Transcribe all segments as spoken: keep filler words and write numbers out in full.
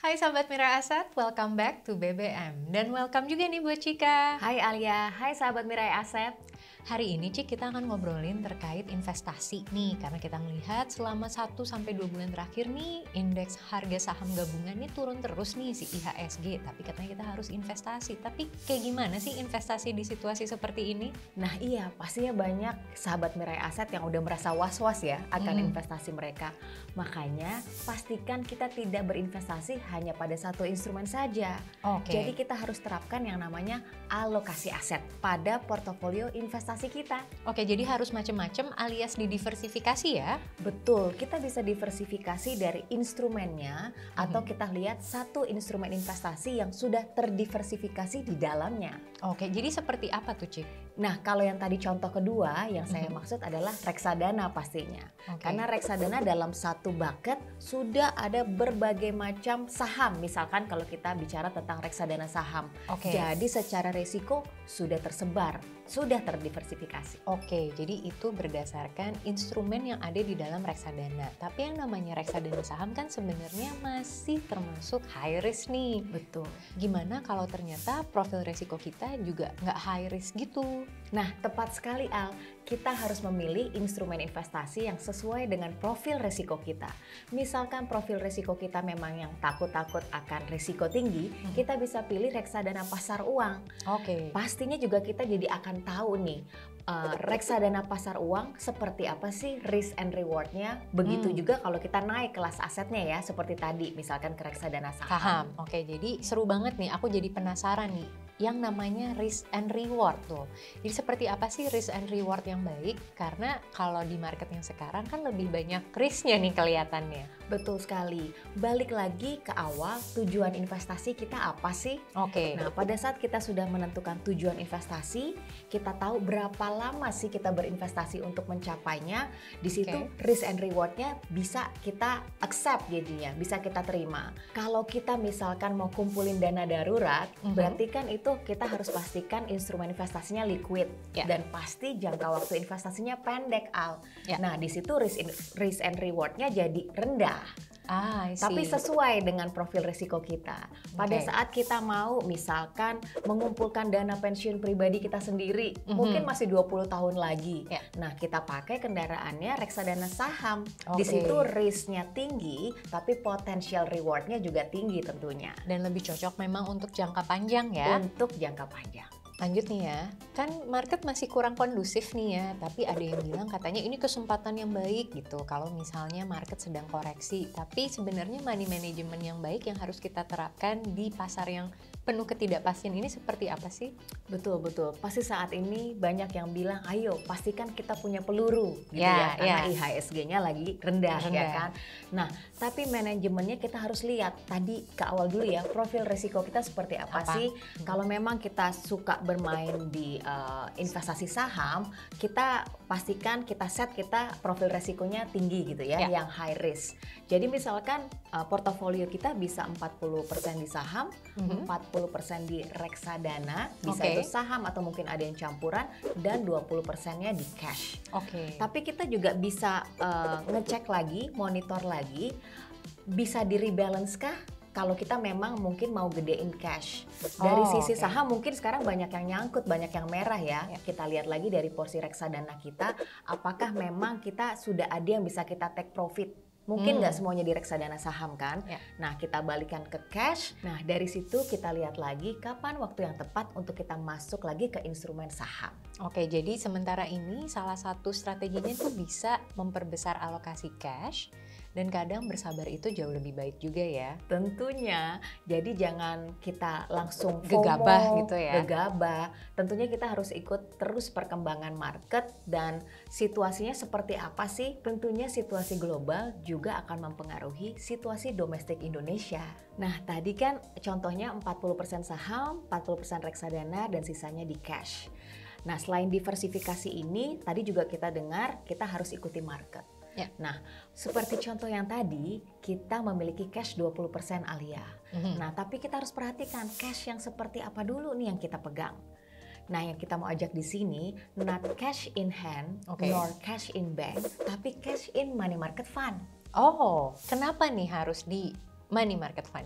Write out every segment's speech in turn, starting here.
Hai sahabat Mira Aset, welcome back to B B M. Dan welcome juga nih buat Cika. Hai Alia, hai sahabat Mirai Aset. Hari ini Cik kita akan ngobrolin terkait investasi nih, karena kita melihat selama satu sampai dua bulan terakhir nih indeks harga saham gabungan nih turun terus nih si I H S G, tapi katanya kita harus investasi. Tapi kayak gimana sih investasi di situasi seperti ini? Nah iya, pastinya banyak sahabat Mirai Aset yang udah merasa was-was ya akan Hmm. investasi mereka. Makanya pastikan kita tidak berinvestasi hanya pada satu instrumen saja. Oke. Jadi kita harus terapkan yang namanya alokasi aset pada portofolio investasi kita. Oke, jadi harus macam-macam alias didiversifikasi ya? Betul, kita bisa diversifikasi dari instrumennya atau Mhm. kita lihat satu instrumen investasi yang sudah terdiversifikasi di dalamnya. Oke, jadi seperti apa tuh Cik? Nah, kalau yang tadi contoh kedua yang saya Mhm. maksud adalah reksadana pastinya. Oke. Karena reksadana dalam satu bucket sudah ada berbagai macam saham. Misalkan kalau kita bicara tentang reksadana saham. Oke. Jadi secara risiko sudah tersebar, sudah terdiversifikasi. Oke, jadi itu berdasarkan instrumen yang ada di dalam reksadana. Tapi yang namanya reksadana saham kan sebenarnya masih termasuk high risk nih. Betul. Gimana kalau ternyata profil resiko kita juga nggak high risk gitu? Nah, tepat sekali Al. Kita harus memilih instrumen investasi yang sesuai dengan profil risiko kita. Misalkan profil risiko kita memang yang takut-takut akan risiko tinggi, Hmm. kita bisa pilih reksadana pasar uang. Oke. Pastinya juga kita jadi akan tahu nih uh, reksadana pasar uang seperti apa sih risk and rewardnya. Begitu Hmm. juga kalau kita naik kelas asetnya ya, seperti tadi misalkan ke reksadana saham. Saham. Oke, jadi seru banget nih. Aku jadi penasaran nih. Yang namanya risk and reward tuh. Jadi seperti apa sih risk and reward yang baik? Karena kalau di market yang sekarang kan lebih banyak risknya nih kelihatannya. Betul sekali. Balik lagi ke awal, tujuan investasi kita apa sih? Oke. Nah, pada saat kita sudah menentukan tujuan investasi, kita tahu berapa lama sih kita berinvestasi untuk mencapainya. Di situ Oke. risk and rewardnya bisa kita accept jadinya, bisa kita terima. Kalau kita misalkan mau kumpulin dana darurat, Mhm. berarti kan itu kita harus pastikan instrumen investasinya liquid Ya. dan pasti jangka waktu investasinya pendek, Al. Ya. Nah, di situ risk, risk and rewardnya jadi rendah. Ah, I see. Tapi sesuai dengan profil risiko kita. Pada Oke. saat kita mau misalkan mengumpulkan dana pensiun pribadi kita sendiri, Mhm. mungkin masih dua puluh tahun lagi. Ya. Nah, kita pakai kendaraannya reksadana saham. Di Oke. situ risknya tinggi, tapi potensial rewardnya juga tinggi tentunya. Dan lebih cocok memang untuk jangka panjang ya. Untuk jangka panjang. Lanjut nih ya, kan market masih kurang kondusif nih ya, tapi ada yang bilang katanya ini kesempatan yang baik gitu kalau misalnya market sedang koreksi. Tapi sebenarnya money management yang baik yang harus kita terapkan di pasar yang penuh ketidakpastian ini seperti apa sih? Betul, betul. Pasti saat ini banyak yang bilang, ayo pastikan kita punya peluru gitu Ya, ya, karena ya. I H S G-nya lagi rendah, Rendah. ya kan. Nah, tapi manajemennya kita harus lihat tadi ke awal dulu ya, profil risiko kita seperti apa, Apa? sih. Hmm. Kalau memang kita suka bermain di uh, investasi saham, kita pastikan kita set kita profil risikonya tinggi gitu ya, Ya. yang high risk. Jadi misalkan uh, portofolio kita bisa empat puluh persen di saham, Mhm. empat puluh persen di reksadana, bisa Oke. itu saham atau mungkin ada yang campuran, dan dua puluh persennya di cash. Oke. Tapi kita juga bisa uh, ngecek lagi, monitor lagi, bisa di rebalance kah? Kalau kita memang mungkin mau gedein cash. Dari Oh, sisi oke. saham mungkin sekarang banyak yang nyangkut, banyak yang merah ya. Ya. Kita lihat lagi dari porsi reksadana kita, apakah memang kita sudah ada yang bisa kita take profit. Mungkin Hmm. nggak semuanya di reksadana saham kan. Ya. Nah, kita balikan ke cash. Nah, dari situ kita lihat lagi kapan waktu yang tepat untuk kita masuk lagi ke instrumen saham. Oke, jadi sementara ini salah satu strateginya itu bisa memperbesar alokasi cash dan kadang bersabar itu jauh lebih baik juga ya. Tentunya, jadi jangan kita langsung FOMO, Gegabah gitu ya. gegabah. Tentunya kita harus ikut terus perkembangan market dan situasinya seperti apa sih? Tentunya situasi global juga akan mempengaruhi situasi domestik Indonesia. Nah, tadi kan contohnya empat puluh persen saham, empat puluh persen reksadana, dan sisanya di cash. Nah, selain diversifikasi ini, tadi juga kita dengar kita harus ikuti market. Ya. Nah, seperti contoh yang tadi, kita memiliki cash dua puluh persen Alia. Mhm. Nah, tapi kita harus perhatikan cash yang seperti apa dulu nih yang kita pegang. Nah, yang kita mau ajak di sini, not cash in hand, Oke. nor cash in bank, tapi cash in money market fund. Oh, kenapa nih harus di money market fund?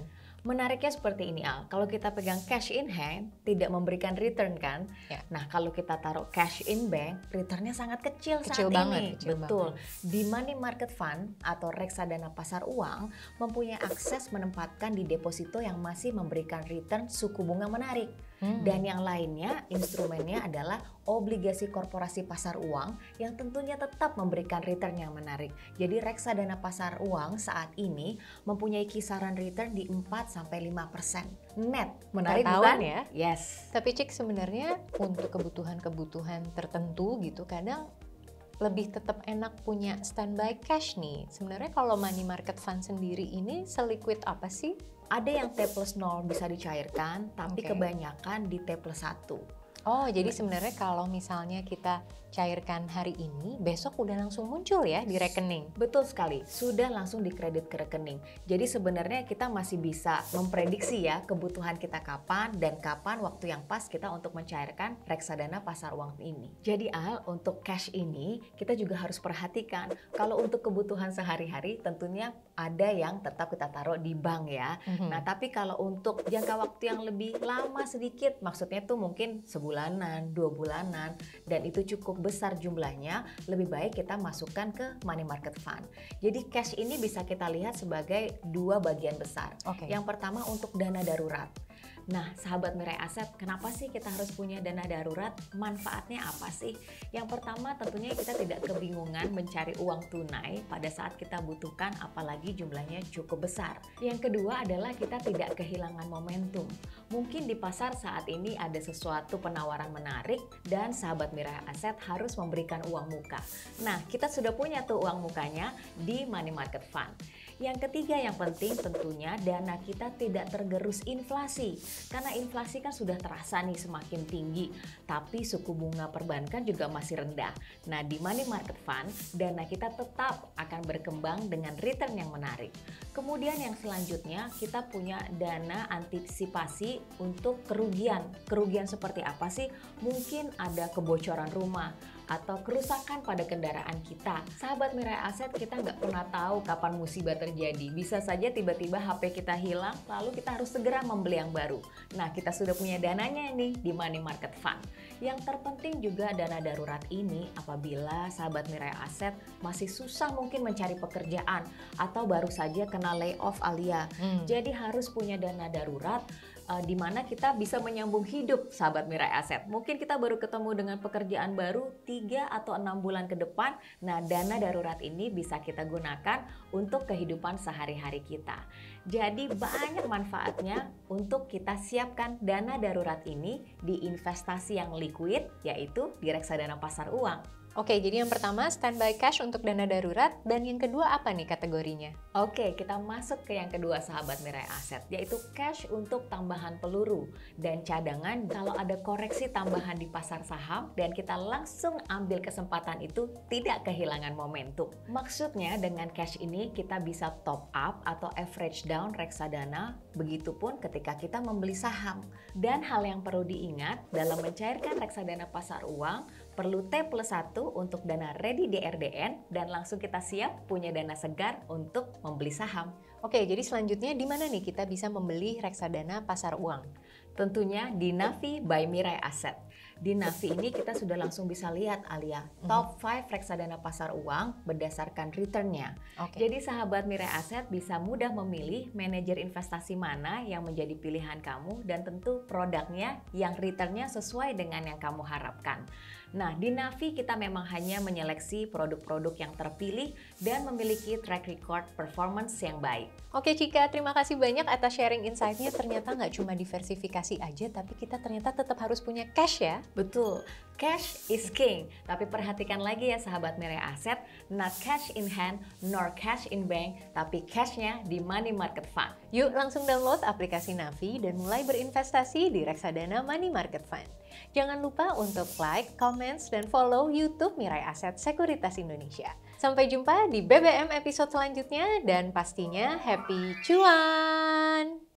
Menariknya seperti ini Al, kalau kita pegang cash in hand tidak memberikan return kan? Ya. Nah kalau kita taruh cash in bank, returnnya sangat kecil, Kecil saat banget, ini. kecil Betul. Di money market fund atau reksadana pasar uang mempunyai akses menempatkan di deposito yang masih memberikan return suku bunga menarik. Hmm. Dan yang lainnya, instrumennya adalah obligasi korporasi pasar uang yang tentunya tetap memberikan return yang menarik. Jadi reksadana pasar uang saat ini mempunyai kisaran return di empat sampai lima persen net. Menarik Per tahun bukan? ya? Yes. Tapi Cik, sebenarnya untuk kebutuhan-kebutuhan tertentu gitu kadang lebih tetap enak punya standby cash nih. Sebenarnya kalau money market fund sendiri ini seliquid apa sih? Ada yang T plus nol bisa dicairkan, tapi Oke. kebanyakan di T plus satu. Oh, jadi sebenarnya kalau misalnya kita cairkan hari ini, besok udah langsung muncul ya di rekening. Betul sekali, sudah langsung dikredit ke rekening. Jadi sebenarnya kita masih bisa memprediksi ya kebutuhan kita kapan dan kapan waktu yang pas kita untuk mencairkan reksadana pasar uang ini. Jadi Al, untuk cash ini kita juga harus perhatikan. Kalau untuk kebutuhan sehari-hari tentunya ada yang tetap kita taruh di bank ya. Mhm. Nah tapi kalau untuk jangka waktu yang lebih lama sedikit, maksudnya tuh mungkin sebulanan, dua bulanan, dan itu cukup besar jumlahnya, lebih baik kita masukkan ke money market fund. Jadi cash ini bisa kita lihat sebagai dua bagian besar. Oke. Yang pertama untuk dana darurat. Nah, sahabat Mirai Aset, kenapa sih kita harus punya dana darurat? Manfaatnya apa sih? Yang pertama tentunya kita tidak kebingungan mencari uang tunai pada saat kita butuhkan, apalagi jumlahnya cukup besar. Yang kedua adalah kita tidak kehilangan momentum. Mungkin di pasar saat ini ada sesuatu penawaran menarik dan sahabat Mirai Aset harus memberikan uang muka. Nah, kita sudah punya tuh uang mukanya di money market fund. Yang ketiga yang penting tentunya dana kita tidak tergerus inflasi. Karena inflasi kan sudah terasa nih semakin tinggi, tapi suku bunga perbankan juga masih rendah. Nah di money market fund, dana kita tetap akan berkembang dengan return yang menarik. Kemudian yang selanjutnya kita punya dana antisipasi untuk kerugian. Kerugian seperti apa sih? Mungkin ada kebocoran rumah atau kerusakan pada kendaraan kita. Sahabat Mirai Aset, kita nggak pernah tahu kapan musibah terjadi. Bisa saja tiba-tiba H P kita hilang, lalu kita harus segera membeli yang baru. Nah, kita sudah punya dananya nih di money market fund. Yang terpenting juga dana darurat ini apabila sahabat Mirai Aset masih susah mungkin mencari pekerjaan atau baru saja kena layoff Alia. Hmm. Jadi harus punya dana darurat uh, di mana kita bisa menyambung hidup sahabat Mirai Aset. Mungkin kita baru ketemu dengan pekerjaan baru tiga atau enam bulan ke depan. Nah, dana darurat ini bisa kita gunakan untuk kehidupan sehari-hari kita. Jadi banyak manfaatnya untuk kita siapkan dana darurat ini di investasi yang liquid, yaitu di reksadana pasar uang. Oke, jadi yang pertama standby cash untuk dana darurat, dan yang kedua apa nih kategorinya? Oke, kita masuk ke yang kedua sahabat Mirai Aset, yaitu cash untuk tambahan peluru dan cadangan kalau ada koreksi tambahan di pasar saham dan kita langsung ambil kesempatan itu tidak kehilangan momentum. Maksudnya dengan cash ini kita bisa top up atau average down reksadana, begitupun ketika kita membeli saham. Dan hal yang perlu diingat dalam mencairkan reksadana pasar uang, perlu T plus satu untuk dana ready D R D N dan langsung kita siap punya dana segar untuk membeli saham. Oke, jadi selanjutnya di mana nih kita bisa membeli reksadana pasar uang? Tentunya di Navi by Mirai Aset. Di Navi ini kita sudah langsung bisa lihat Alia top lima reksadana pasar uang berdasarkan returnnya. Oke. Jadi sahabat Mirai Aset bisa mudah memilih manajer investasi mana yang menjadi pilihan kamu dan tentu produknya yang returnnya sesuai dengan yang kamu harapkan. Nah, di Navi kita memang hanya menyeleksi produk-produk yang terpilih dan memiliki track record performance yang baik. Oke Cika, terima kasih banyak atas sharing insight-nya. Ternyata nggak cuma diversifikasi aja, tapi kita ternyata tetap harus punya cash ya. Betul, cash is king. Tapi perhatikan lagi ya sahabat Mirai Aset, not cash in hand nor cash in bank, tapi cashnya di money market fund. Yuk langsung download aplikasi Navi dan mulai berinvestasi di reksadana Money Market Fund. Jangan lupa untuk like, comments, dan follow YouTube Mirai Aset Sekuritas Indonesia. Sampai jumpa di B B M episode selanjutnya dan pastinya happy cuan!